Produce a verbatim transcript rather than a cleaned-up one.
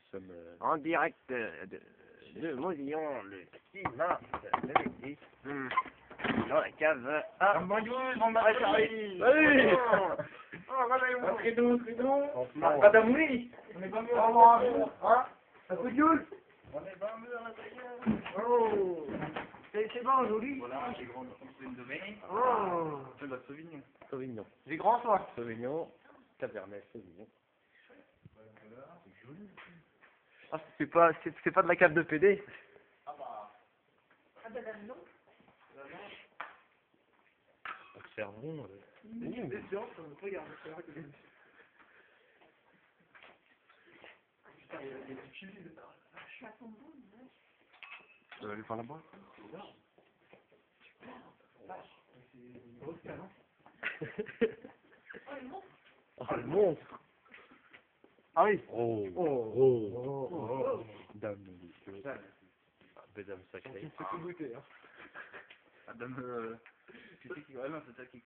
sommes euh, En direct de, de, de Mausillon, le six mars deux mille dix, hmm, dans la cave à... Bonjour, mon Marie. Salut. Oh, voilà, très doux, très doux. Enfin, Madame, oui. On est pas mieux. Au revoir. Hein? Un coup de gueule. On est pas mieux à l'intérieur. Oh. C'est bon, joli. Voilà, j'ai grand une de mai. Oh. C'est de la Sauvignon. Sauvignon. J'ai grand soin. Sauvignon. Cabernet Sauvignon. Ah, c'est pas, c'est, c'est pas de la cave de P D. Ah bah. Ah ben non. Observons. euh, C'est sûr, regarde, c'est vrai que j'ai... Putain, il y a des petits chili dedans. Tu vas aller faire là-bas? Oh, le monstre. Ah oui. Oh. Oh. Oh. Oh. Oh. Dame délicieuse. Ah, mesdames sacrées. C'est tout goûté, hein. Madame, euh, tu sais qui, ouais, non, c'est ça qui